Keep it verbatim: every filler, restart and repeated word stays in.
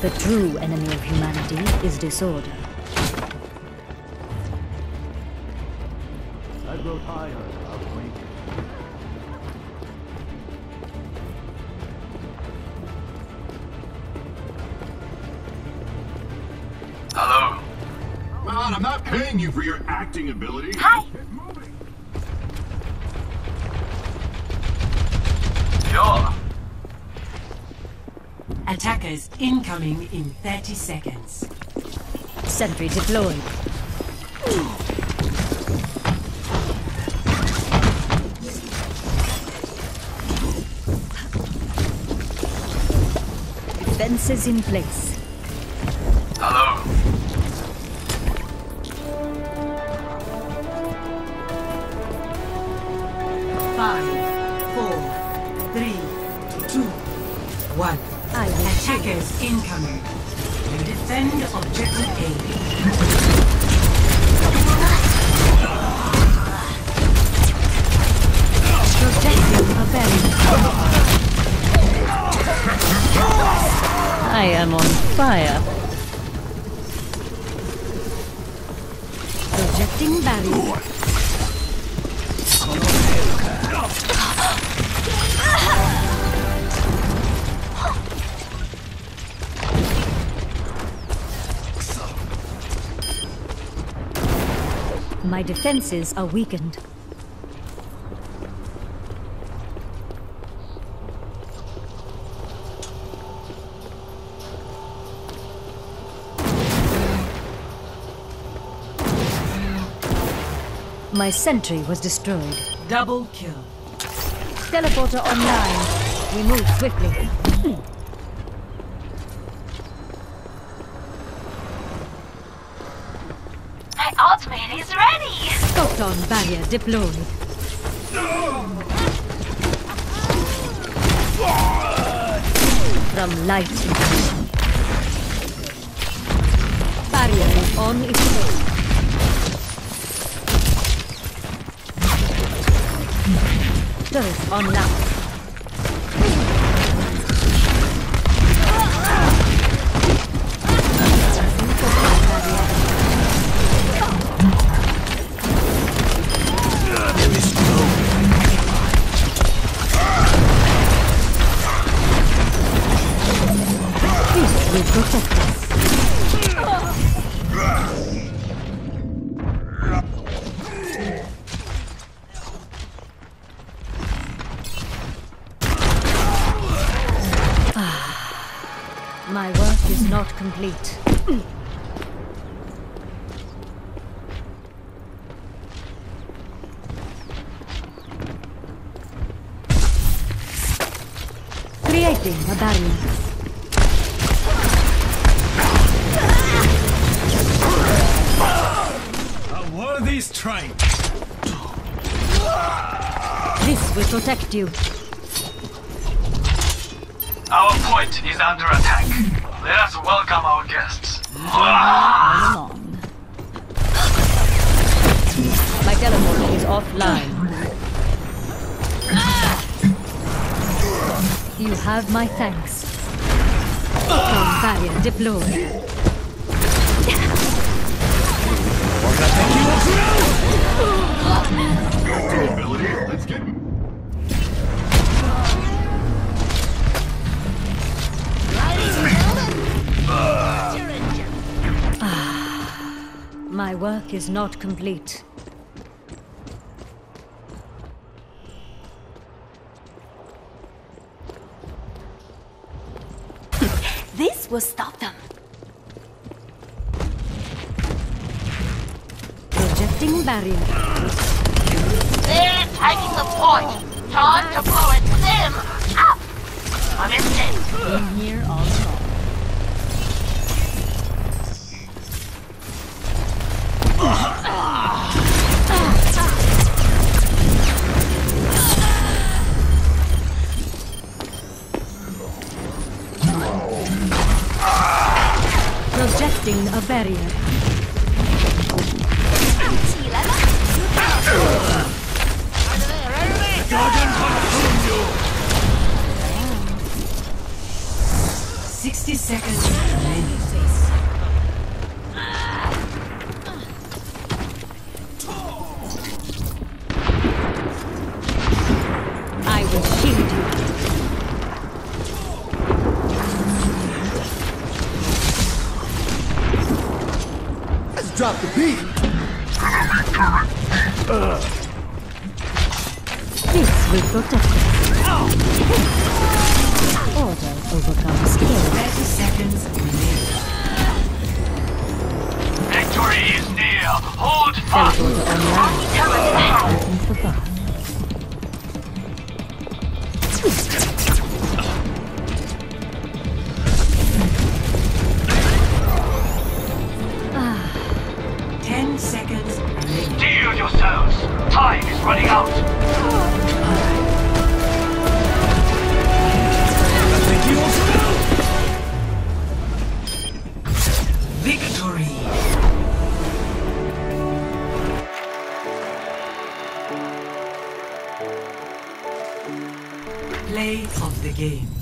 The true enemy of humanity is disorder. I grow tired of waiting. Hello? Man, I'm not paying you for your acting ability. Hi. Sure. Attackers incoming in thirty seconds. Sentry deployed. Defenses in place. Hello? Five, four, three, two, one. I will Attackers incoming. Defend objective A. Protecting a barrier. I am on fire. Projecting barrier. My defenses are weakened. My sentry was destroyed. Double kill. Teleporter online. We move swiftly. My ultimate is ready! Photon barrier deployed. From light. Barrier is on its way. Turret online. This will protect us. My work is not complete. Creating a barrier. A worthy strike. This will protect you. Our point is under attack. Let us welcome our guests. All along. My teleporter is offline. You have my thanks. Photon barrier deployed. Acting ability? Let's get... My work is not complete. This will stop them. Projecting barrier. They're taking the point. Time to blow it them up. I missed it. Been here all along. Projecting a barrier. sixty thirty seconds remaining. I will shield you. Let's drop the beat. This will protect us. Order overcomes chaos. thirty seconds remaining. Victory is near. Hold fast. Teleporter online. Looking for God. Ten seconds remaining. Steel yourselves. Time is running out. Victory! Play of the game.